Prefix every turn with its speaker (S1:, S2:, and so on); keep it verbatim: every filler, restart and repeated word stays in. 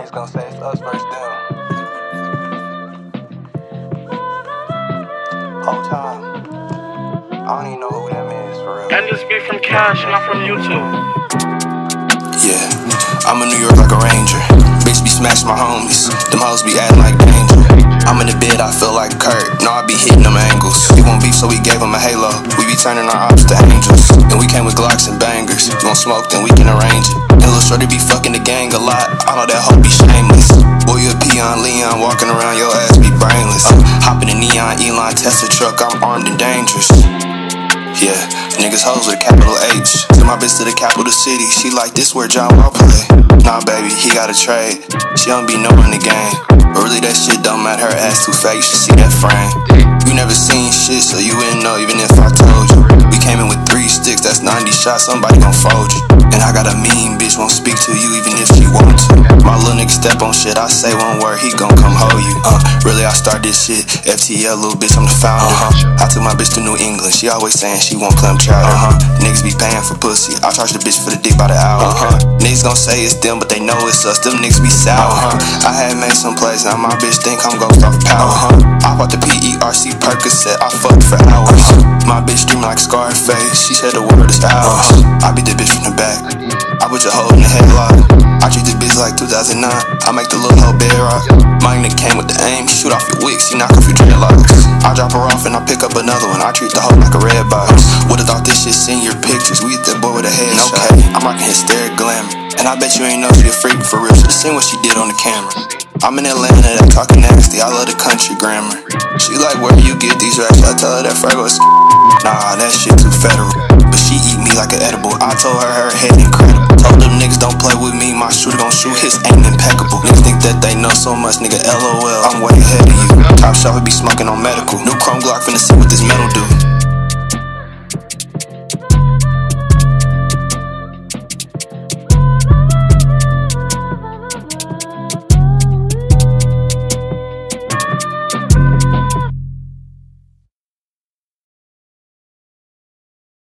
S1: Niggas gon' say it's us versus them. Whole time, I don't even know who them is for real.
S2: And this be from Cash, not from YouTube.
S1: Yeah, I'm in New York like a ranger. Bitch be smashing my homies. Them hoes be acting like danger. I'm in the bed, I feel like Kurt. No, I be hitting them angles. We won't beef, so we gave them a halo. We be turning our ops to angels. And we came with Glocks and bangers. You gon' smoke, then we can arrange it. And Lil Shorty be fucking the gang a lot. I know that hoe be shameless. Boy, you a peon, Leon, walking around, your ass be brainless. uh, Hopping in neon, Elon, Tesla truck, I'm armed and dangerous. Yeah, niggas hoes with a capital H. Took my bitch to the capital city. She like, this where John Wall play. Nah, baby, he got a trade. She don't be knowing the game. But really that shit don't matter, her ass too fat, you should see that frame. You never seen shit, so you wouldn't know even if I told you. We came in with three sticks, that's ninety shots, somebody gon' fold you. And I got a mean bitch, won't speak to you even if she wants to. My little nigga step on shit, I say one word, he gon' come hold you. Uh, really I start this shit, F T L, little bitch, I'm the founder. Uh-huh. I took my bitch to New England, she always saying she want clam chowder. Uh-huh. Niggas be paying for pussy, I charge the bitch for the dick by the hour. Uh-huh. Niggas gon' say it's them, but they know it's us, them niggas be sour. Uh-huh. I had made some plays, now my bitch think I'm ghost off power. Uh-huh. I bought the P E R C Percocet, I fucked for hours. Uh-huh. My bitch dreaming like Scarface, she said the word is ours. Uh-huh. I beat the bitch from the back, I put your hoe in the headlock. I treat the bitch like two thousand nine, I make the little hoe bed rock. My nigga came with the aim, he shoot off your wig, she knock off your dreadlocks. I drop her off and I pick up another one, I treat the hoe like a red box. Would've thought this shit seen your pictures, we hit that boy with a headshot. Okay, I'm rockin' hysteric glamour, and I bet you ain't know she a freak for real, should've seen what she did on the camera. I'm in Atlanta, that talking nasty, I love the country grammar. She like, where do you get these racks? I tell her that Frago is nah, that shit too federal. But she eat me like an edible, I told her her head incredible. Told them niggas don't play with me, my shooter gon' shoot, his aim impeccable. Niggas think that they know so much, nigga, LOL, I'm way ahead of you. Top shot, we be smoking on medical. New chrome Glock finna see what this metal do.